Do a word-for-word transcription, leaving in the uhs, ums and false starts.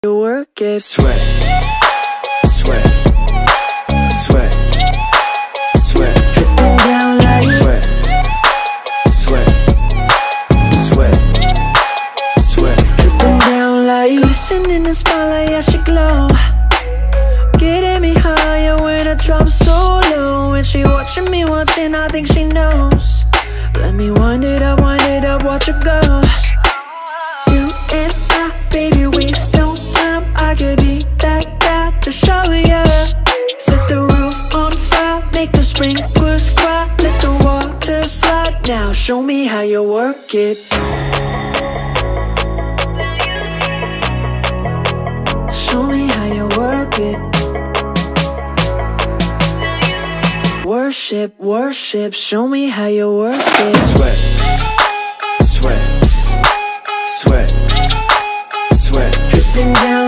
You work it. Sweat, sweat, sweat, sweat, Dripping down like sweat, sweat, sweat, sweat. Dripping down like Listen in the spotlight, yeah, she glow. Getting me higher when I drop so low. And she watching me, watching, I think she knows. Let me wind it up, wind it up, watch her go. You and I, baby, waste no time. I could be that guy to show ya. Set the roof on fire, make the sprinklers cry. Let the water slide. Now show me how you work it. Show me how you work it. Worship, worship, show me how you work it. Sweat, sweat, sweat, sweat. Dripping down